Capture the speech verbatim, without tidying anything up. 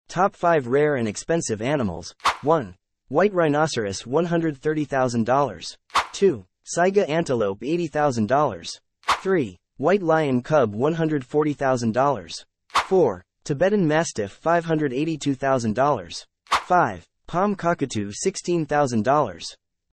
Top five rare and expensive animals. one. White rhinoceros one hundred thirty thousand dollars. two. Saiga antelope eighty thousand dollars. three. White lion cub one hundred forty thousand dollars. four. Tibetan mastiff five hundred eighty-two thousand dollars. five. Palm cockatoo sixteen thousand dollars.